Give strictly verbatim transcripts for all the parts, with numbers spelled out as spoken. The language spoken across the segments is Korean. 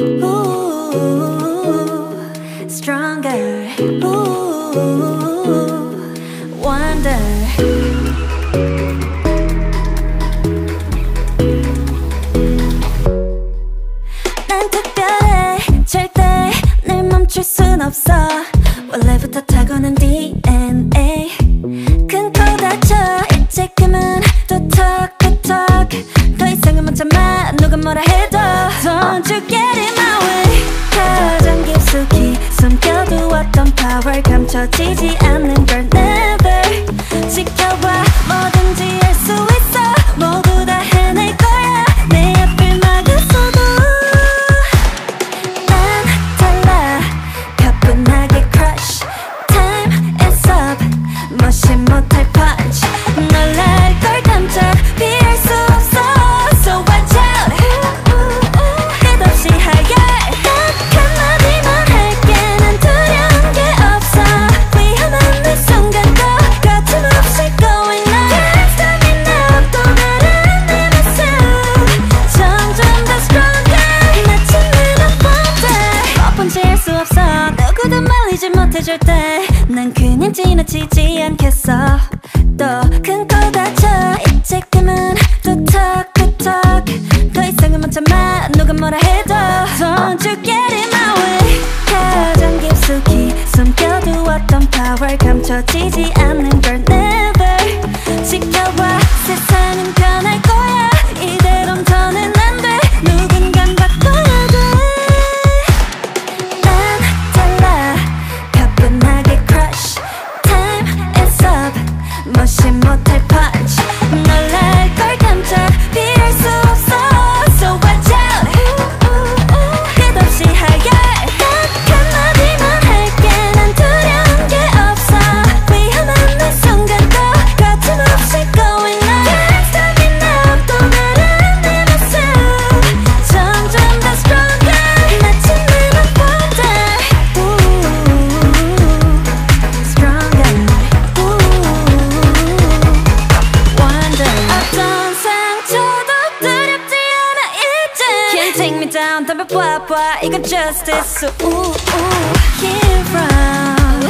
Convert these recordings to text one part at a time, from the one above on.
Ooh, stronger. Ooh, wonder. 난 특별해. 절대 날 멈출 순 없어. 원래부터 타고난 디엔에이. 큰 코 다쳐 일찍 톡톡톡 더 이상은 못 참아 누가 뭐라 해도 Don't you get in my way. 가장 깊숙이 숨겨두었던 power 감춰지지 않는 걸 never. 지켜봐 뭐든지 할 수 있어. 모두 다 해낼 거야. 내 앞을 막았어도 난 달라. 가뿐하게 crush. Time is up. 무시 못할 punch. 놀랄 걸 깜짝 피할 수 없어. So watch out. 끝없이 하열. 딱 한마디만 할게. 난 두려운 게 없어. 위험한 매 순간도 거침없이 going on. Can't stop me now. 또 다른 내 모습 점점 더 stronger. 마침내는 wonder. 첫 번째 할 수 없어. 누구도 말리지 못해 절대. 난 그냥 지나치지 않겠어. 또 큰 코 다쳐 이제 그만 톡톡톡 더 이상은 못 참아 누가 뭐라 해도 Don't you get in my way. 가장 깊숙이 숨겨두었던 power 감춰지지 않는 걸 never. 지켜봐 세상은 변할 거야. 이대로는 더는 안 돼. 누군간 바꿔야 돼. 난 달라. 가뿐하게 crush. Time is up. 무시 못할 punch. 놀랄 걸 깜짝 피할 수 없어. So watch out. 끝없이 하열. 딱 한마디만 할게. 난 두려운 게 없어. 위험한 매 순간도 거침없이 going on. Can't stop me now. 또 다른 내 모습 점점 더 stronger. 마침내는 wonder. Ooh, stronger. Wonder. 어떤 상처도 두렵지 않아 이제. Can't take me down. 담배 봐봐. 이건 justice. So ooh, ooh, here from.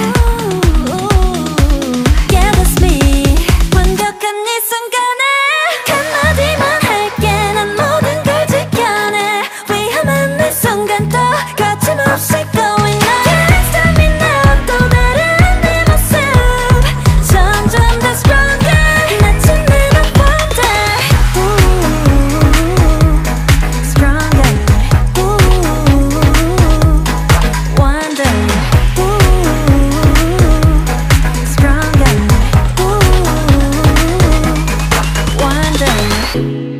Yeah, that's me. 완벽한 이 순간에 한마디만 할게. 난 모든 걸 지켜내. 위험한 매 순간도 거침없이 going on. Can't stop me now. 또 다른 내 모습 점점 더 stronger. 마침내는 wonder. Ooh, stronger. Ooh, wonder. Ooh, stronger. Ooh, wonder.